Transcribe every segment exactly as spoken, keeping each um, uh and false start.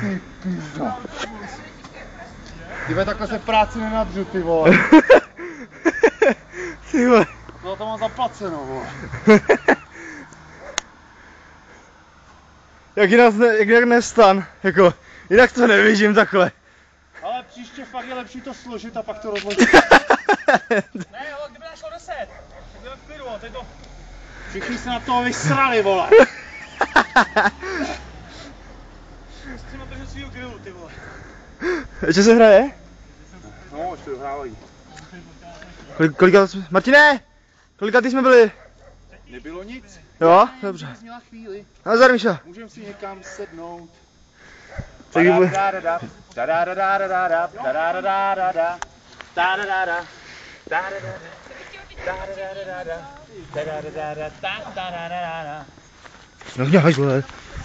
Ty pížo. Ty takhle se práci nenadřu, ty vole. Ty vole. No to mám zaplaceno, vole. Jak jinak, ne, jak jinak nestan, jako, jinak to nevidím takhle. Ale příště fakt je lepší to složit a pak to rozložit. Ne, jo, kdyby našlo deset. Tak bylo v klidu, teď to... Všichni se na toho vysrali, vole. Musím otevřít svýho grilu, ty vole. Ještě se hraje? No, ještě dohrávají. Kolik, kolika jsme... Martine! Kolikátý jsme byli? Nebylo nic. Jo, dobře. Jsi měla chvíli. Nazdar, Míša. Můžeme si někam sednout. Tak bude. No dělaj, vole.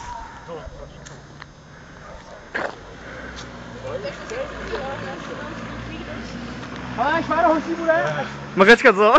Ale Šváro, horší bude. Makačka, co?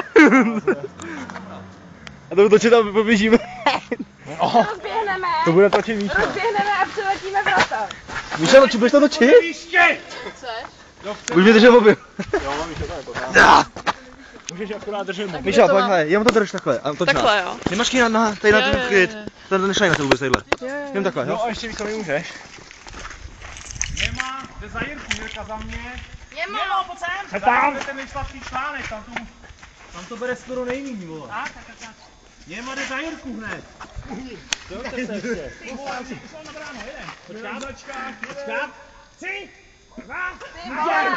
A to točit a poběžíme. Rozběhneme. To bude točit Míša. Rozběhneme a přiletíme vrata. Míša, točit, budeš to točit? Chceš? Buď mi držet mobil. Jo, Míša, to je to. Můžeš akorát držet mobil. Míša, pojď, hele, jenom to drž takhle. A toč Takhle, nás. jo. Nemáš kýna na, tady na Jo, ten jo, kryt. jo. Tady nešaj na to vůbec, tadyhle. Jo, jo. Jen takhle, jo? No a ještě víc to nemůžeš. Nemá, jde za Jirku, Jirka za mě. Němo. Jo, pojď sem. Tam je ten nejsladší článek, tam, tu, tam to bere skoro nejmíň, vole. Tak, tak, tak, tak. Něma jde za Jirku hned. Pojďte se ještě. Pošel na bránu, jeden. Počkat, počkat, počkat. Tři, dva, Ty vole.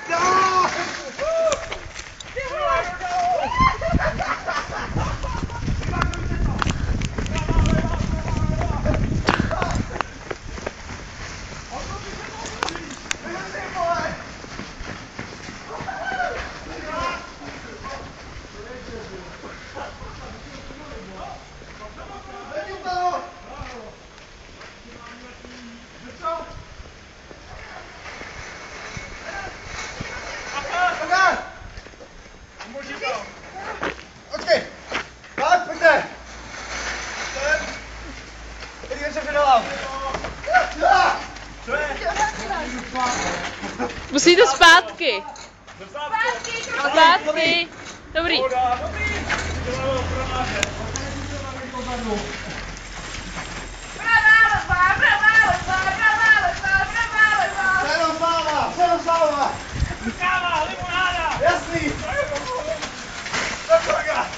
Ty vole. Počkej! Tak, pojďte! Teď jen se předolám. Musíte zpátky. Zpátky. Dobrý. Jenom sláva, jenom sláva! káva, limonáda. Jasný! Tak kolega!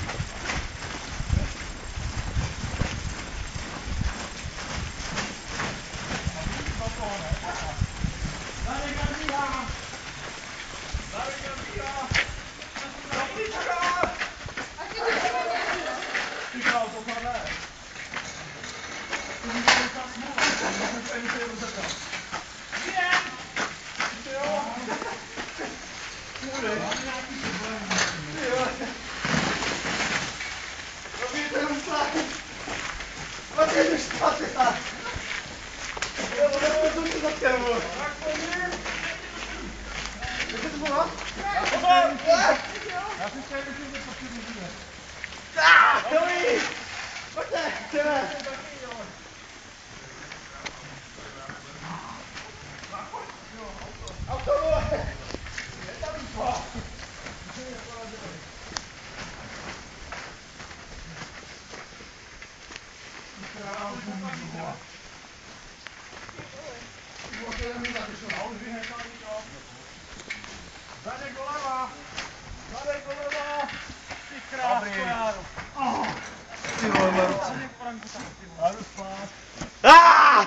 Zadek doleva! Zadek doleva! Ty krásno, Járo! Ty vole, má ruce. Já jdu spát. Ah!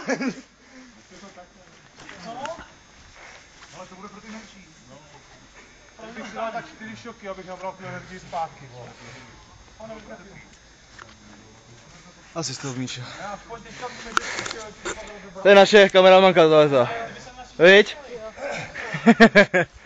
Ale to bude pro ty menší. No. Tak bych si dal tak čtyři šoky, abych nabral tu energii zpátky, vole. Asi z toho Míša. Já aspoň teďka můžu To je naše kameramanka tohleto. Viď?